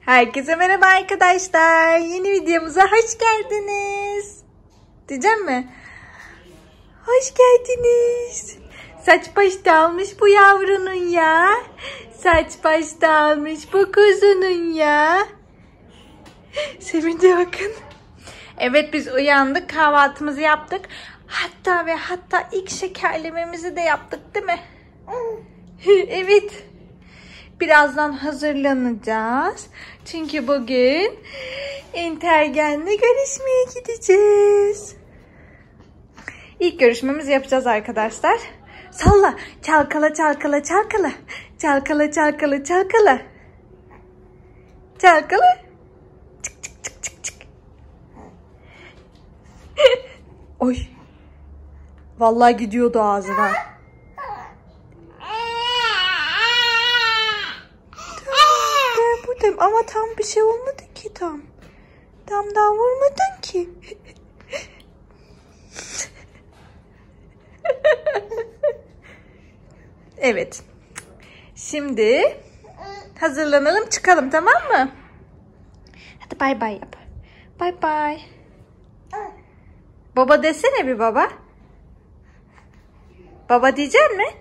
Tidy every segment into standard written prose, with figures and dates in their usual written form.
Herkese merhaba arkadaşlar. Yeni videomuza hoş geldiniz. Diyeceğim mi? Hoş geldiniz. Saç baş dağılmış bu yavrunun ya. Saç baş dağılmış bu kuzunun ya. Sevince bakın. Evet, biz uyandık, kahvaltımızı yaptık. Hatta ilk şekerlememizi de yaptık, değil mi? Evet. Birazdan hazırlanacağız. Çünkü bugün Intergen'le görüşmeye gideceğiz. İlk görüşmemizi yapacağız arkadaşlar. Salla. Çalkala çalkala çalkala. Çalkala çalkala çalkala. Çalkala. Çık çık çık çık çık. Oy. Vallahi gidiyordu ağzına. Ama tam bir şey olmadı ki tam. Tam daha vurmadın ki. Evet. Şimdi hazırlanalım, çıkalım, tamam mı? Hadi bay bay yap. Bay bay. Baba desene bir baba. Baba diyecek mi?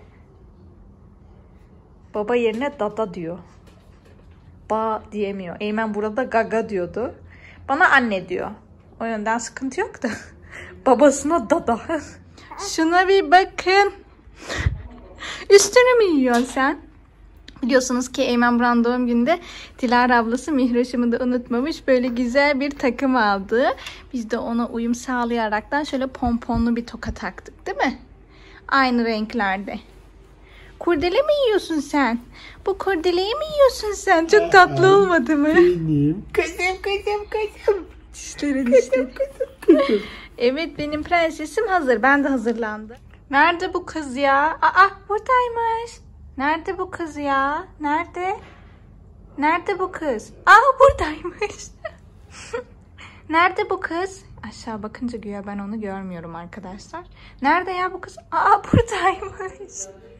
Baba yerine dada diyor. Ba diyemiyor. Eymen burada gaga diyordu. Bana anne diyor. O yönden sıkıntı yok da. Babasına dada. Şuna bir bakın. Üstünü mü yiyorsun sen? Biliyorsunuz ki Eymen Buran doğum günde Dilara ablası Mihroş'umu da unutmamış. Böyle güzel bir takım aldı. Biz de ona uyum sağlayaraktan şöyle pomponlu bir toka taktık, değil mi? Aynı renklerde. Kurdele mi yiyorsun sen? Bu kurdeleyi mi yiyorsun sen? Çok tatlı olmadı mı? Benim. Kızım. Dişlerim. Evet, benim prensesim hazır. Ben de hazırlandım. Nerede bu kız ya? Aa, buradaymış. Nerede bu kız ya? Nerede bu kız? Aa, buradaymış. Nerede bu kız? Aşağı bakınca güya ben onu görmüyorum arkadaşlar. Nerede ya bu kız? Aa, buradaymış.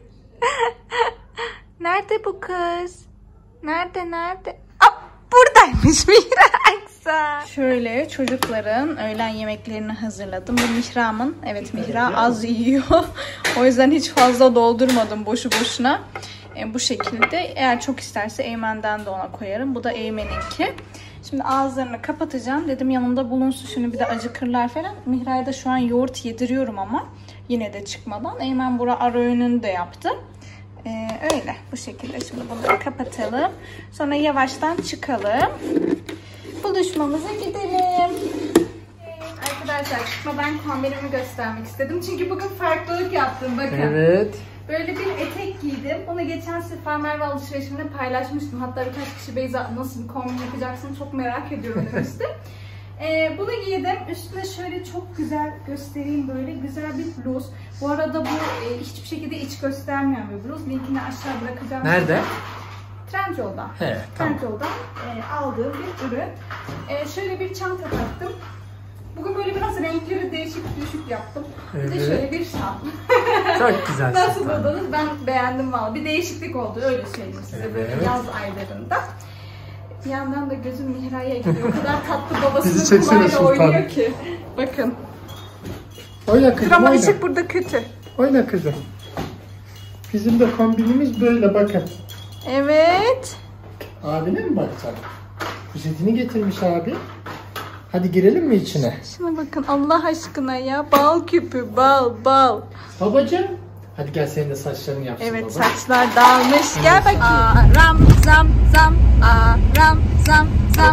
Nerede bu kız? Nerede? Aa, buradaymış Mihra. Şöyle çocukların öğlen yemeklerini hazırladım. Bu Mihra'mın. Evet, Mihra az yiyor. O yüzden hiç fazla doldurmadım boşu boşuna. Bu şekilde. Eğer çok isterse Eymen'den de ona koyarım. Bu da Eymen'inki. Şimdi ağızlarını kapatacağım. Dedim yanımda bulunsun. Şunu bir de acıkırlar falan. Mihra'ya da şu an yoğurt yediriyorum ama yine de çıkmadan. Eymen bura ara öğününü de yaptı. Öyle bu şekilde. Şimdi bunları kapatalım. Sonra yavaştan çıkalım. Buluşmamıza gidelim. Arkadaşlar, çıkmadan kombinimi göstermek istedim. Çünkü bugün farklılık yaptım. Bakın. Evet. Böyle bir etek giydim. Onu geçen sefer Merve alışverişimde paylaşmıştım. Hatta birkaç kişi Beyza nasıl bir kombin yapacaksın çok merak ediyorum demişti. Bunu giydim. Üstüne şöyle çok güzel göstereyim, böyle güzel bir bluz. Bu arada bu hiçbir şekilde iç göstermeyen bir bluz. Linkini aşağı bırakacağım. Nerede? Trendyol'dan. Evet, tamam. Trendyol'dan aldığım bir ürün. Şöyle bir çanta taktım. Bugün böyle biraz renkleri değişik yaptım. Evet. Bir de şöyle bir şal. Çok güzel. Nasıl buldunuz? Ben beğendim valla. Bir değişiklik oldu, öyle söyleyeyim size. Evet. Böyle yaz aylarında. Bir yandan da gözüm Mihra'ya gidiyor. O kadar tatlı babasının kulağıyla oynuyor ki. Bakın. Oyna kızım, ama oyna. ışık burada kötü. Oyna kızım. Bizim de kombinimiz böyle, bakın. Evet. Abine mi bakacak? Poşetini getirmiş abi. Hadi girelim mi içine? Şuna bakın Allah aşkına ya. Bal küpü, bal. Babacığım. Hadi gel, senin de saçlarını yapsın. Evet, baba. Saçlar dağılmış. Gel bakayım. Aram zam. Aram zam.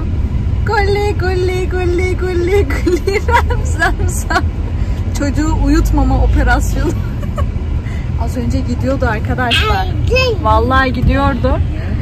Gulli ram zam. Çocuğu uyutmama operasyonu. Az önce gidiyordu arkadaşlar. Vallahi gidiyordu.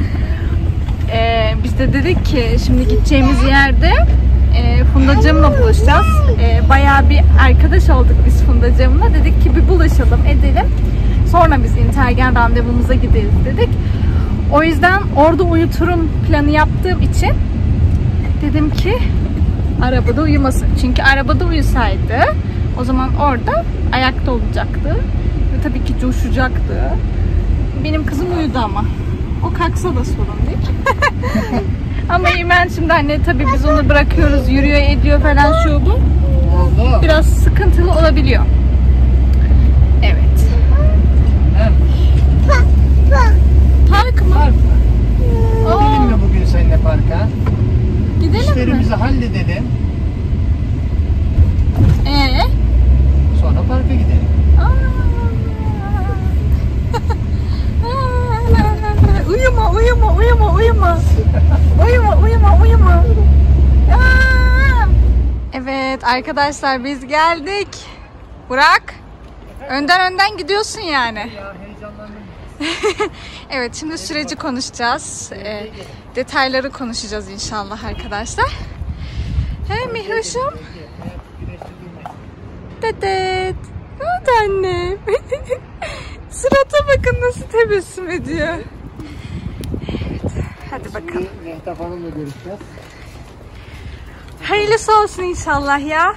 Biz de dedik ki şimdi gideceğimiz yerde Fundacığımla buluşacağız. Bayağı bir arkadaş olduk biz Fundacığımla. Dedik ki bir buluşalım, edelim. Sonra biz Intergen randevumuza gideriz dedik. O yüzden orada uyuturum planı yaptığım için dedim ki arabada uyumasın. Çünkü arabada uyusaydı o zaman orada ayakta olacaktı. Ve tabii ki coşacaktı. Benim kızım uyudu ama. O kalksa da sorun değil. Ama Eymen şimdi anne tabii biz onu bırakıyoruz, yürüyor ediyor falan şu bu. Oldu. Biraz sıkıntılı olabiliyor. Evet. Park mı? Park mı? Gidelim mi bugün seninle parka? Gidelim İşlerimizi mi? halledelim. Sonra parka gidelim. Uyuma, uyuma, uyuma, uyuma. Uyuma, uyuma, uyuma. Evet arkadaşlar biz geldik. Burak, önden gidiyorsun yani. Ya heyecanlandım. Evet şimdi süreci konuşacağız. Detayları konuşacağız inşallah arkadaşlar. Hey Mihroş'um. Dedet. Hadi annem. Surata bakın nasıl tebessüm ediyor. Evet. Hadi bakalım. Mehtap Hanım'la görüşeceğiz. Hayırlısı olsun inşallah ya.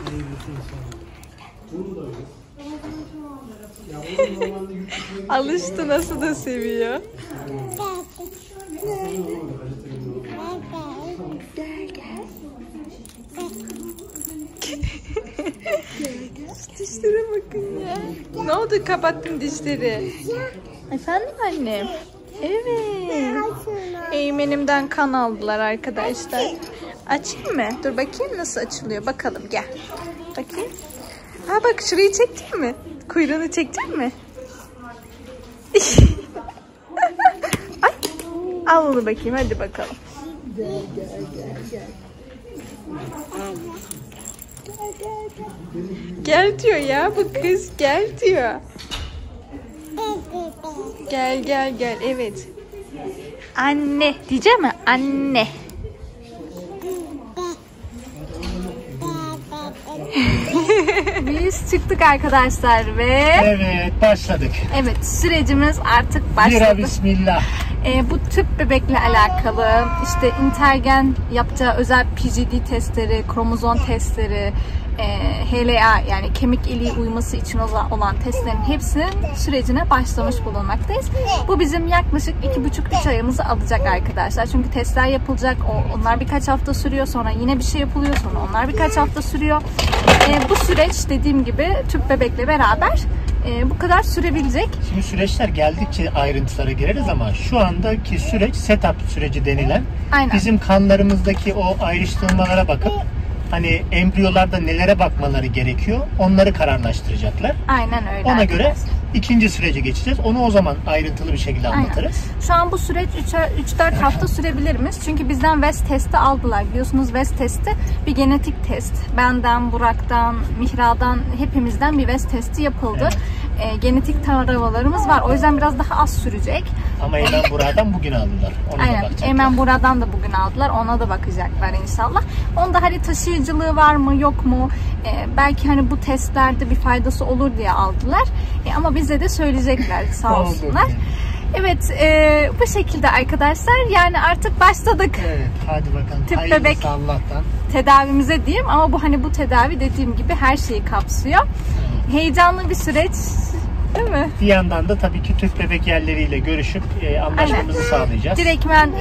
Alıştı, nasıl da seviyor. Dişlere bakın ya. Ne oldu, kapattın dişleri? Efendim annem? Evet. Eymenimden kan aldılar arkadaşlar. Açayım mı? Dur bakayım nasıl açılıyor. Bakalım gel. Bakayım. Ha bak şurayı çektin mi? Kuyruğunu çektin mi? Ay. Al onu bakayım hadi bakalım. Gel diyor ya bu kız, gel diyor. Gel gel gel, evet. Anne diyeceğim mi? Anne. Biz çıktık arkadaşlar ve... Evet başladık. Evet sürecimiz artık başladı. Bira bismillah. Bu tüp bebekle alakalı işte Intergen yapacağı özel PGD testleri, kromozom testleri, HLA yani kemik iliği uyuması için olan testlerin hepsinin sürecine başlamış bulunmaktayız. Bu bizim yaklaşık 2,5-3 ayımızı alacak arkadaşlar. Çünkü testler yapılacak. Onlar birkaç hafta sürüyor. Sonra yine bir şey yapılıyor. Sonra onlar birkaç hafta sürüyor. Bu süreç dediğim gibi tüp bebekle beraber bu kadar sürebilecek. Şimdi süreçler geldikçe ayrıntılara gireriz ama şu andaki süreç setup süreci denilen. Aynen. Bizim kanlarımızdaki o ayrıştırmalara bakıp hani embriyolarda nelere bakmaları gerekiyor onları kararlaştıracaklar. Aynen öyle. Ona göre ikinci sürece geçeceğiz. Onu o zaman ayrıntılı bir şekilde anlatırız. Aynen. Şu an bu süreç 3-4 hafta sürebilirmiş. Çünkü bizden West testi aldılar. Biliyorsunuz West testi bir genetik test. Benden, Burak'tan, Mihra'dan hepimizden bir West testi yapıldı. Evet. Genetik taramalarımız var. O yüzden biraz daha az sürecek. Ama Eymen Burak'dan bugün aldılar. Ona aynen. Eymen Burak'dan da bugün aldılar. Ona da bakacaklar inşallah. Onda hani taşıyıcılığı var mı yok mu? Belki hani bu testlerde bir faydası olur diye aldılar. Ama bize de söyleyecekler sağ olsunlar. Evet bu şekilde arkadaşlar. Yani artık başladık. Evet hadi bakalım. Tüp bebek Allah'tan. Tedavimize diyeyim ama bu hani bu tedavi dediğim gibi her şeyi kapsıyor. Evet. Heyecanlı bir süreç. Değil mi? Bir yandan da tabii ki tüp bebek yerleriyle görüşüp anlaşmamızı sağlayacağız. Direkt ben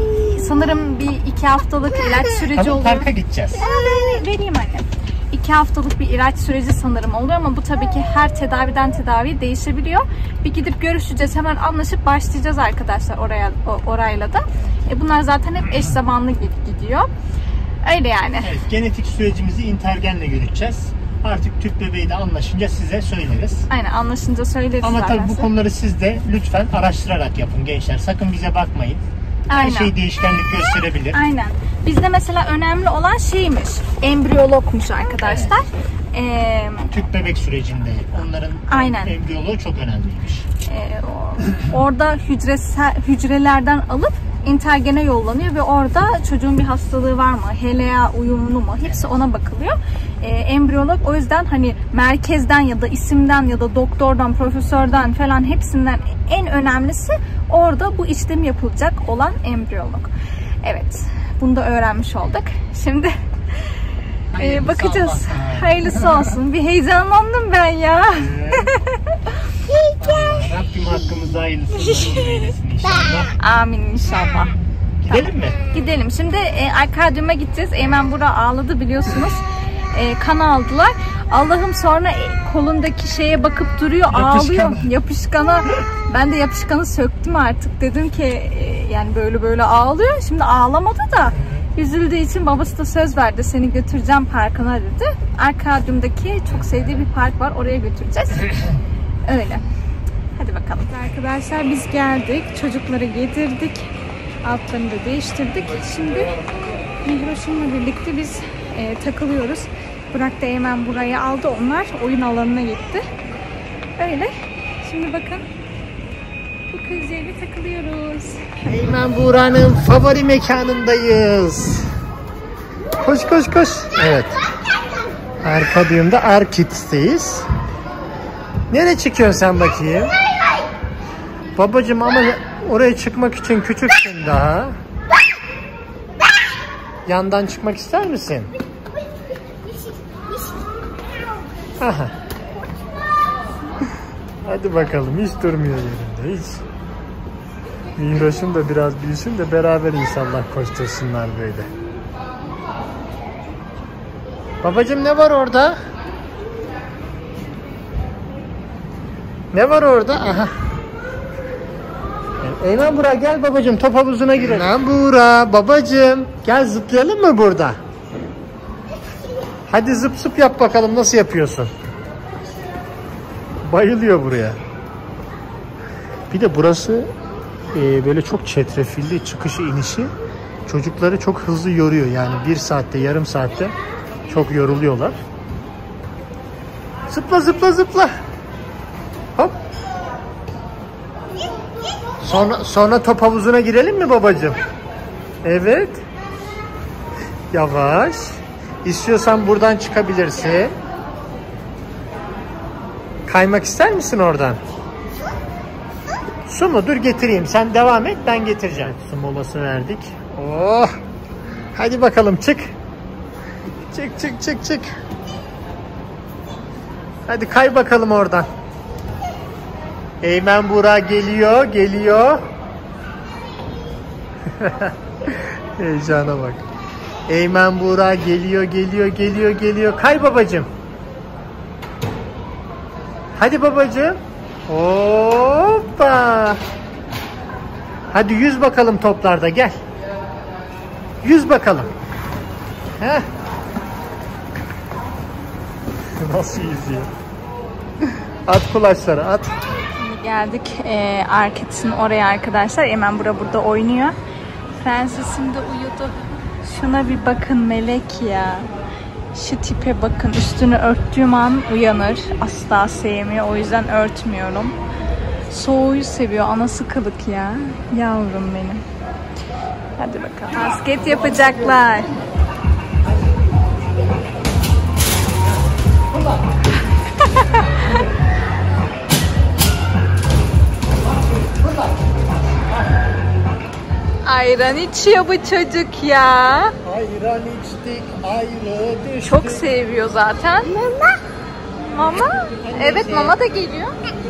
sanırım bir 2 haftalık ilaç süreci oluyor. Parka gideceğiz. Vereyim annem. 2 haftalık bir ilaç süreci sanırım oluyor ama bu tabii ki her tedaviden tedaviye değişebiliyor. Bir gidip görüşeceğiz, hemen anlaşıp başlayacağız arkadaşlar orayla da. Bunlar zaten hep eş zamanlı gidiyor. Öyle yani. Evet, genetik sürecimizi Intergen'le yürüteceğiz. Artık tüp bebeği de anlaşınca size söyleriz. Aynen anlaşınca söyleriz. Ama tabii bu konuları siz de lütfen araştırarak yapın gençler. Sakın bize bakmayın. Her şey değişkenlik gösterebilir. Aynen. Bizde mesela önemli olan şeymiş, embriyologmuş arkadaşlar. Evet. Tüp bebek sürecinde onların embriyoloğu çok önemliymiş. Orada hücrelerden alıp Intergen'e yollanıyor ve orada çocuğun bir hastalığı var mı, HLA uyumlu mu, hepsi ona bakılıyor. Embriyolog o yüzden hani merkezden ya da isimden ya da doktordan, profesörden falan hepsinden en önemlisi orada bu işlem yapılacak olan embriyolog. Evet, bunu da öğrenmiş olduk. Şimdi bakacağız. Hayırlısı olsun. Bir heyecanlandım ben ya. Rabbim hakkımızda hayırlısını eylesin inşallah. Amin inşallah. Gidelim mi? Gidelim. Şimdi Arkadyum'a gideceğiz. Eymen Burak ağladı biliyorsunuz. Kan aldılar. Allah'ım sonra kolundaki şeye bakıp duruyor, ağlıyor. Yapışkanı. Ben de yapışkanı söktüm artık. Dedim ki yani böyle ağlıyor. Şimdi ağlamadı da üzüldüğü için babası da söz verdi. Seni götüreceğim parkına dedi. Arkadyum'daki çok sevdiği bir park var. Oraya götüreceğiz. Öyle. Hadi bakalım. Arkadaşlar biz geldik. Çocukları yedirdik. Altlarını da değiştirdik. Şimdi Mihroş'umla birlikte biz takılıyoruz. Burak da hemen burayı aldı. Onlar oyun alanına gitti. Öyle. Şimdi bakın. Bu kızlarla takılıyoruz. Eymen Buğra'nın favori mekanındayız. Koş. Evet. Arkadyum'da Arkids'teyiz. Nereye çıkıyorsun sen bakayım? Babacım ama oraya çıkmak için küçüksün daha. Yandan çıkmak ister misin? Aha. Hadi bakalım, hiç durmuyor yerinde, hiç. Mihroş'um da biraz büyüsün de beraber inşallah koştursunlar böyle. Babacım ne var orada? Ne var orada? Aha. Eymen Buğra gel babacım, top havuzuna girelim. Eymen Buğra babacım gel zıplayalım mı burada? Hadi zıp yap bakalım, nasıl yapıyorsun? Bayılıyor buraya. Bir de burası böyle çok çetrefilli, çıkışı inişi çocukları çok hızlı yoruyor. Yani 1 saatte, yarım saatte çok yoruluyorlar. Zıpla. Hop. Sonra top havuzuna girelim mi babacığım? Evet. Yavaş. İstiyorsan buradan çıkabilirsin. Kaymak ister misin oradan? Su mu? Dur getireyim. Sen devam et, ben getireceğim. Su molası verdik. Oh. Hadi bakalım çık. Çık. Hadi kay bakalım oradan. Eymen Buğra geliyor. Heyecana bak. Eymen Buğra geliyor. Kay babacığım. Hadi babacığım. Hoppa. Hadi yüz bakalım toplarda, gel. Yüz bakalım. Heh. Nasıl yüzüyor? At kulaçları, at. Şimdi geldik Arkids'in oraya arkadaşlar. Eymen burada oynuyor. Prensesim de uyudu. Şuna bir bakın, melek ya. Şu tipe bakın. Üstünü örttüğüm an uyanır. Asla sevmiyor. O yüzden örtmüyorum. Soğuğu seviyor. Anası kılık ya. Yavrum benim. Hadi bakalım. Basket yapacaklar. Ayran içiyor bu çocuk ya. Ayran içtik, ayrı düştük. Çok seviyor zaten. Mama? Evet, mama da geliyor.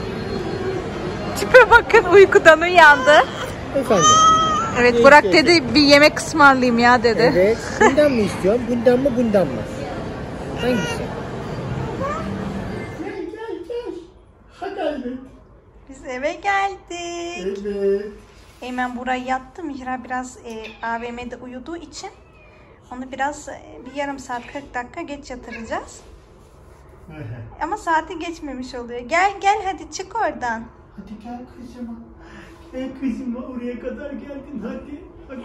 Tipe bakın, uykudan uyandı. Efendim? Evet, Burak dedi bir yemek ısmarlayayım ya dedi. Evet. Bundan mı istiyorsun? Bundan mı? Hangisi? Gel. Hadi. Biz eve geldik. Evet. Eymen buraya yattı. Mihra biraz AVM'de uyuduğu için onu biraz bir yarım saat 40 dakika geç yatıracağız. Ama saati geçmemiş oluyor. Gel hadi çık oradan. Hadi gel kızıma. Gel kızıma, oraya kadar geldin, hadi.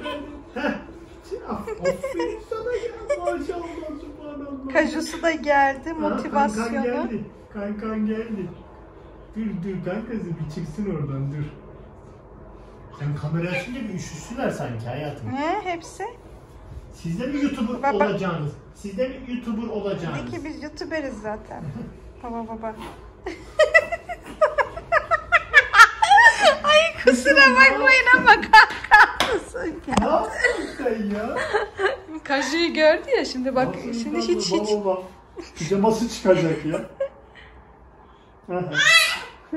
Aferin sana ya, maşallah, subhanallah. Kajusu da geldi, motivasyonu. Kankan geldi. Dur kankası bir çıksın oradan, dur. Sen kamera açınca bir üşüsüler sanki hayatım. Ne hepsi? Siz de mi YouTuber olacaksınız? Dedi ki biz YouTuber'iz zaten. Baba. Ay kusura bakmayın ama kalkarsın ya. Ne yapıyorsun sen ya? Kaju'yu gördü ya şimdi bak. Şimdi hiç. Baba. Pijaması çıkacak ya.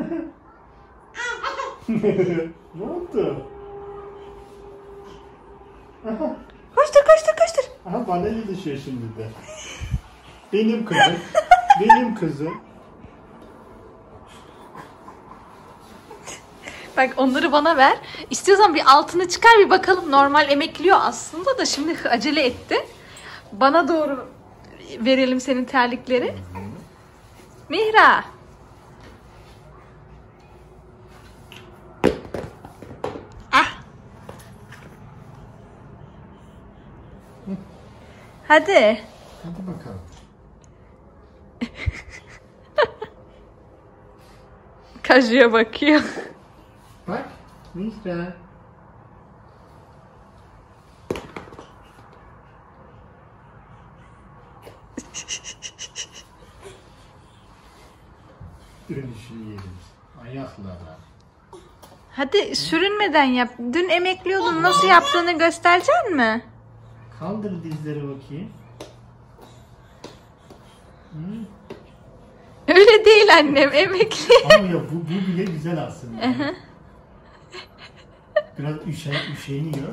Ne oldu? Aha. Koştur. Aha, bana yetişiyor şimdi de. Benim kızım. Benim kızım. Bak onları bana ver. İstiyorsan bir altını çıkar bir bakalım. Normal emekliyor aslında da şimdi acele etti. Bana doğru verelim senin terlikleri. Mihra. Ah. Hadi. Hadi bakalım. Kaju'ya bakıyor. Bak. Mihra. Dönüşünü yedim. Ayaklara. Hadi sürünmeden yap. Dün emekliyordun. Nasıl yaptığını gösterecek mi? Kaldır dizleri bakayım. Öyle değil annem. Emekli. Ama ya bu bile güzel aslında. Biraz üşeniyor.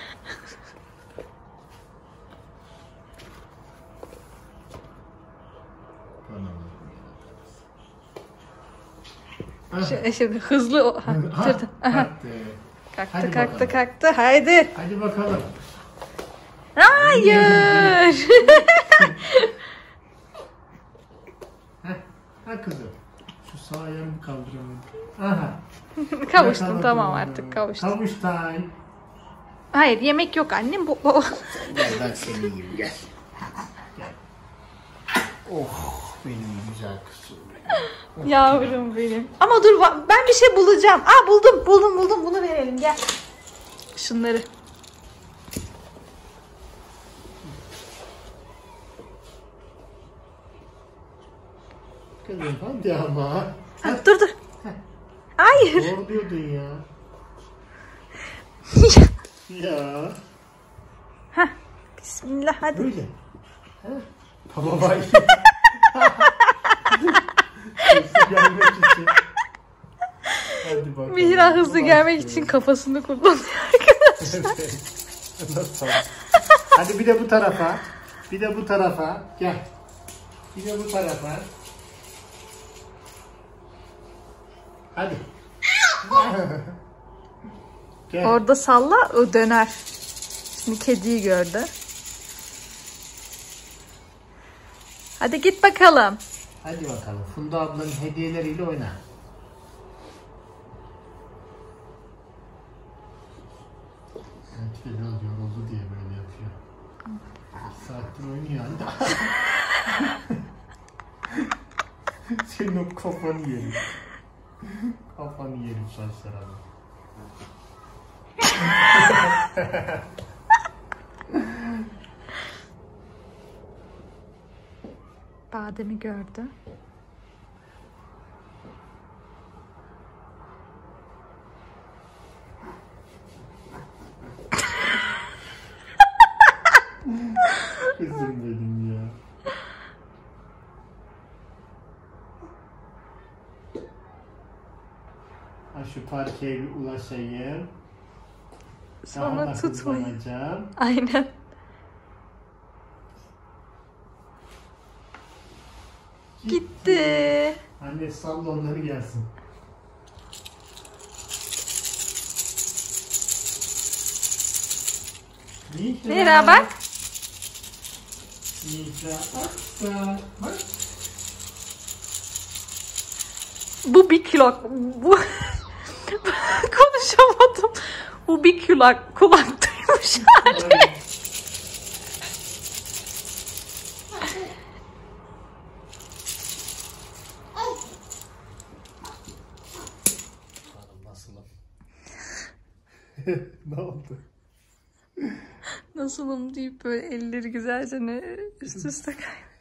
Şimdi hızlı o. Ha, dur. Aha. Kalktı. Haydi. Hadi bakalım. Hayır. Ha kızım. Şu sağ ayağımı kaldıramadım. Aha. Kavuştun Yakaladım tamam onu. artık kavuştun. Kavuş time. Hayır yemek yok annem. Bu. Gel ben seni yiyeyim gel. Gel. Oh benim güzel kızım. Yavrum benim. Ama dur ben bir şey bulacağım. Aa buldum bunu verelim gel. Şunları. Kızım hadi ama. Ha, dur. Hayır. Doğru diyordun ya. Ya. Hah. Bismillah hadi. Böyle. Tamam bay. Gelmek için. Hadi bakalım. Mihra hızlı gelmek için kafasını kullanıyor arkadaşlar. Nasıl? Hadi bir de bu tarafa. Bir de bu tarafa. Gel. Bir de bu tarafa. Hadi. Gel. Orada salla o döner. Şimdi kediyi gördü. Hadi git bakalım. Hadi bakalım. Funda ablanın hediyeleriyle oyna. Biraz yoruldu diye böyle yapıyor. Bir saattir oynuyor hala. Senin o kafanı yerim. Kafanı yerim saçlara. Badem'i gördü. Kızım benim ya. Ha şu parkeye bir ulaşayım. Sonra tutmayın. Hızlanacağım. Aynen. Gitti. Anne salla onları gelsin. Mihra bak. Mihra aksa. Bak. Bu bir kulak. Bu konuşamadım. Bu bir kulak duymuş hali. Nasılım? Ne oldu? Nasılım deyip böyle elleri güzelce üst üste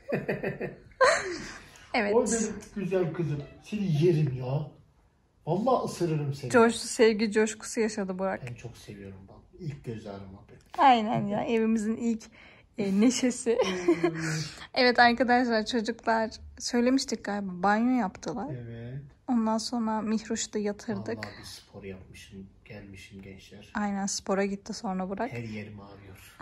Evet. O benim güzel kızım. Seni yerim ya. Vallahi ısırırım seni. Sevgi coşkusu yaşadı Burak. Ben çok seviyorum bak. İlk göz ağrıma benim. Aynen ya, evimizin ilk neşesi. Evet arkadaşlar, çocuklar söylemiştik galiba, banyo yaptılar. Evet. Ondan sonra Mihroş'u da yatırdık. Vallahi bir spor yapmışım, gelmişim gençler. Aynen, spora gitti sonra Burak. Her yerim ağrıyor.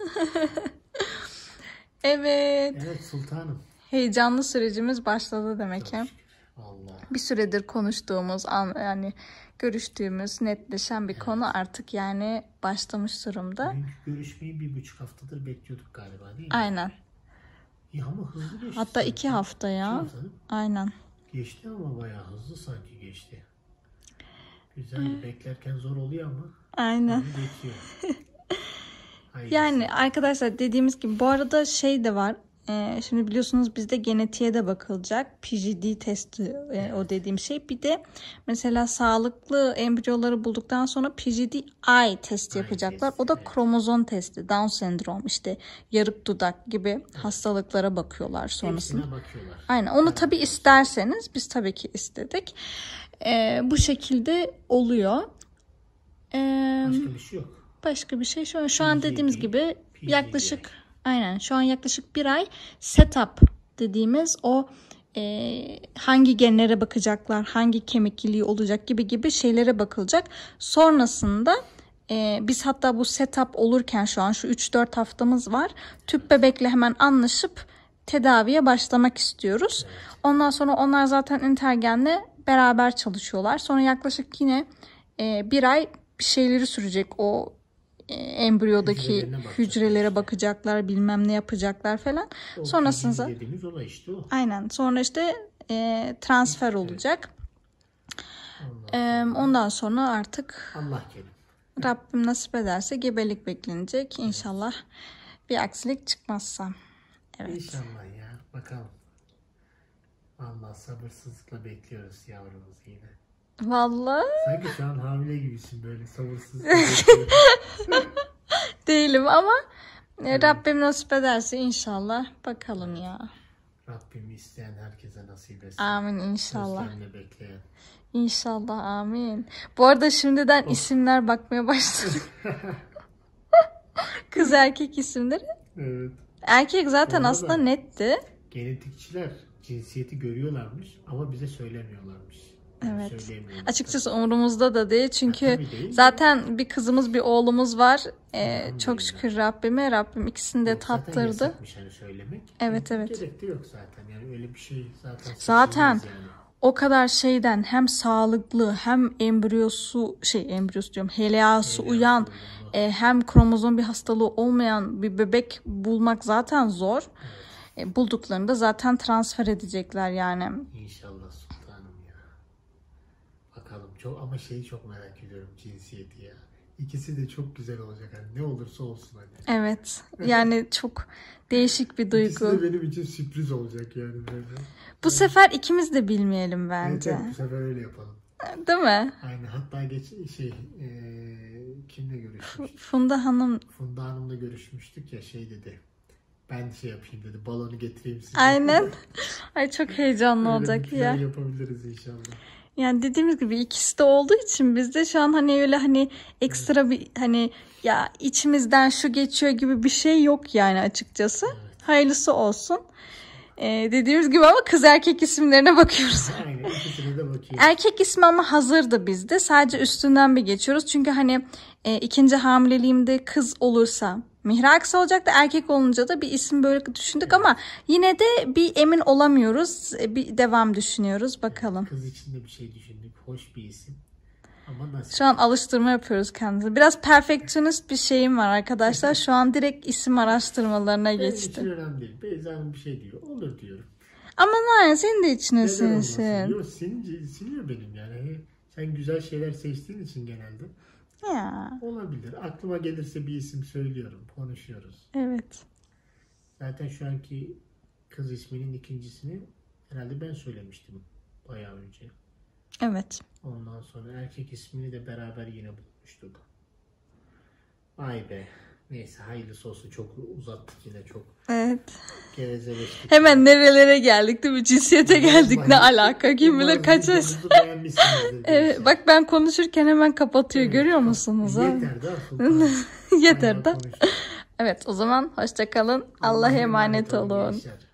Evet. Evet sultanım. Heyecanlı sürecimiz başladı demek ki. Allah. Bir süredir konuştuğumuz, yani görüştüğümüz, netleşen bir konu artık yani başlamış durumda. Görüşmeyi 1,5 haftadır bekliyorduk galiba değil mi? Aynen. Ya ama hızlı geçti. Hatta 2 hafta ya. Aynen. Geçti ama bayağı hızlı sanki geçti. Güzel, beklerken zor oluyor ama. Aynen. Geçiyor. Yani arkadaşlar dediğimiz gibi bu arada şey de var. Şimdi biliyorsunuz bizde genetiğe de bakılacak. PGD testi o dediğim şey. Bir de mesela sağlıklı embriyoları bulduktan sonra PGD-I testi yapacaklar. O da kromozom testi. Down sendrom, işte yarık dudak gibi hastalıklara bakıyorlar sonrasında. Bakıyorlar. Aynen. Onu tabii isterseniz, biz tabii ki istedik. Bu şekilde oluyor. Başka bir şey yok. Başka bir şey. Şu an dediğimiz gibi yaklaşık aynen şu an yaklaşık 1 ay setup dediğimiz o hangi genlere bakacaklar, hangi kemik iliği olacak gibi şeylere bakılacak. Sonrasında biz hatta bu setup olurken şu an şu 3-4 haftamız var. Tüp bebekle hemen anlaşıp tedaviye başlamak istiyoruz. Ondan sonra onlar zaten Intergen'le beraber çalışıyorlar. Sonra yaklaşık yine 1 ay bir şeyleri sürecek, o embriyodaki hücrelere bakacaklar, bilmem ne yapacaklar falan. Sonrasında dediğimiz olay işte o. Aynen. Sonra işte transfer olacak. Ondan sonra artık Allah kerim. Rabbim nasip ederse gebelik beklenecek. İnşallah bir aksilik çıkmazsa. Evet. İnşallah ya. Bakalım. Allah sabırsızlıkla bekliyoruz yavrumuzu yine. Vallahi. Sanki şu an hamile gibisin, böyle sabırsızlıkla bekliyorum. Değilim ama Rabbim nasip ederse inşallah. Bakalım ya. Rabbim isteyen herkese nasip etsin. Amin inşallah. Özlemle bekleyen. İnşallah amin. Bu arada şimdiden isimler bakmaya başladım. Kız erkek isimleri. Evet. Erkek zaten aslında netti. Genetikçiler cinsiyeti görüyorlarmış ama bize söylemiyorlarmış. Evet. Açıkçası umurumuzda da değil. Çünkü değil zaten bir kızımız bir oğlumuz var. Çok şükür Rabbime. Rabbim ikisini de tattırdı. Zaten yasakmış hani söylemek. Evet evet. Gerek de yok zaten. Yani öyle bir şey zaten yani. O kadar şeyden hem sağlıklı hem embriyosu diyorum, HLA'sı uyan hem kromozom bir hastalığı olmayan bir bebek bulmak zaten zor. Evet. Bulduklarında zaten transfer edecekler yani. İnşallah sultanım ya. Bakalım ama şeyi çok merak ediyorum, cinsiyeti ya. İkisi de çok güzel olacak hani, ne olursa olsun hani. Evet. Yani çok değişik bir duygu. İkisi de benim için sürpriz olacak yani böyle. Bu sefer ikimiz de bilmeyelim bence. Evet, bu sefer öyle yapalım. Değil mi? Aynen. Hatta kimle görüşmüştük? Funda Hanım'la görüşmüştük ya, şey dedi. Ben şey yapayım dedi. Balonu getireyim size. Aynen. Ay çok heyecanlı olacak ya. Yapabiliriz inşallah. Yani dediğimiz gibi ikisi de olduğu için bizde şu an hani öyle hani ekstra bir hani ya içimizden şu geçiyor gibi bir şey yok yani açıkçası. Evet. Hayırlısı olsun. Dediğimiz gibi ama kız erkek isimlerine bakıyoruz. Aynen, ikisine de bakıyoruz. Erkek ismi ama hazırdı bizde. Sadece üstünden bir geçiyoruz. Çünkü hani ikinci hamileliğimde kız olursa Mihra Aksa olacaktı. Erkek olunca da bir isim böyle düşündük ama yine de bir emin olamıyoruz. Bir devam düşünüyoruz. Bakalım. Kız için de bir şey düşündük. Hoş bir isim. Ama nasıl? Şu an alıştırma yapıyoruz kendimize. Biraz perfectionist bir şeyim var arkadaşlar. Şu an direkt isim araştırmalarına geçtim. Benim için önemli değil. Beyza Hanım bir şey diyor. Olur diyorum. Ama ne? Senin de içine sinsin. Yok, siniyor benim yani. Sen güzel şeyler seçtiğin için genelde. Ya. Olabilir. Aklıma gelirse bir isim söylüyorum. Konuşuyoruz. Evet. Zaten şu anki kız isminin ikincisini herhalde ben söylemiştim bayağı önce. Evet. Ondan sonra erkek ismini de beraber yine bulmuştuk. Vay be. Neyse hayırlısı olsun. Çok uzattık yine, çok. Evet. Gevezeleştik. Hemen nerelere geldik değil mi? Cinsiyete geldik. Ne alaka? Kim bilir kaç yaş. Evet, bak ben konuşurken hemen kapatıyor. Evet, görüyor musunuz? Yeter de. Yeter de. Evet, o zaman hoşça kalın. Allah'a emanet olun.